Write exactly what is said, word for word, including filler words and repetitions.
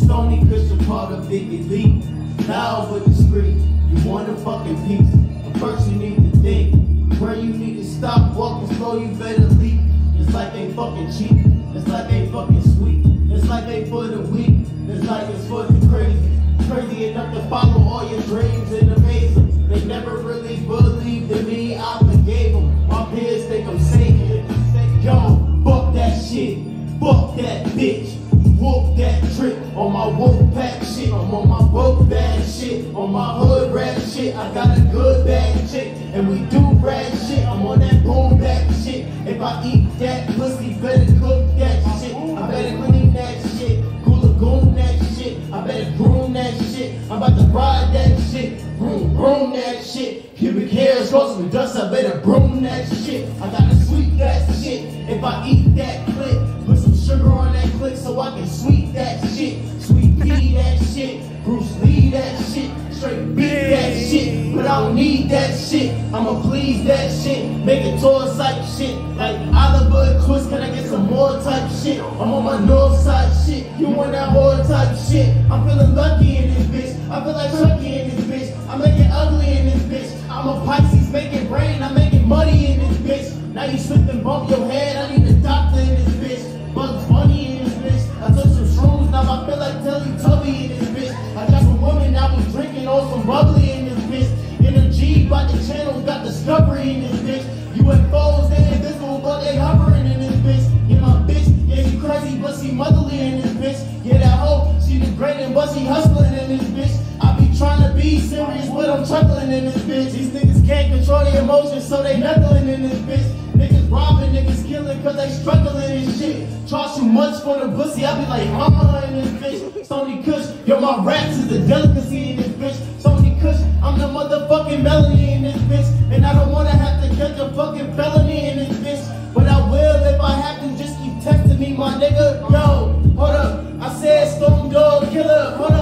Stoney Kush, a part of big elite. Loud with the street, you want a fucking piece. But first you need to think where you need to stop. Walking slow, you better leap. It's like they fucking cheap. It's like they fucking sweet. It's like they for the weak. It's like it's for the crazy. Crazy enough to follow all your dreams and amaze them. They never really believed in me, I forgave them. My peers think I'm saving. Yo, fuck that shit. Fuck that bitch. Whoop that trick on my wolf pack shit. I'm on my book bag shit. On my hood rap shit. I got a good bag chick. And we do rap shit. I'm on that boom back shit. If I eat that pussy, better cook that shit. I better clean that shit. Cool lagoon that shit. I better groom that shit. I'm about to ride that shit. Broom, broom that shit. Pubic hairs goes with dust. I better broom that shit. I gotta sweep that shit. If I eat that clip, put some sugar on that click so I can sweet that shit. Sweet pea that shit. Bruce Lee that shit. Straight beat that shit. But I don't need that shit. I'ma please that shit. Make it tour type shit. Like Oliver Twist, can I get some more type shit? I'm on my north side shit. You want that whore type shit? I'm feeling lucky in this bitch. I feel like Chucky in this bitch. I make it ugly in this bitch. I'm a Pisces making rain. I'm making money in this bitch. Now you slip and bump your head. I need a doctor in this bitch. Bugs Bunny in this bitch. I took some shrooms. Now I feel like Teletubby in this bitch. I got some women. I was drinking on some bubbly in this bitch. Energy by the channel. Got Discovery in this bitch. U F Os, they invisible, but they hovering in this bitch. Yeah, my bitch. Yeah, she crazy, but she motherly in this bitch. Yeah, that hoe. She the great but she hustling in this bitch. I be trying to be serious, but I'm chuckling in this bitch. These niggas can't control their emotions, so they knuckling in this bitch. Niggas robbing, niggas killing, cause they struggling and shit. Charge too much for the pussy, I be like, huh in this bitch. Stoney Kush, yo, my raps is a delicacy in this bitch. Stoney Kush, I'm the motherfucking melody in this bitch. And I don't wanna have to catch a fucking felony in this bitch. But I will if I have to, just keep texting me, my nigga. Yo, hold up, I said Stone Dawg Killa, hold up.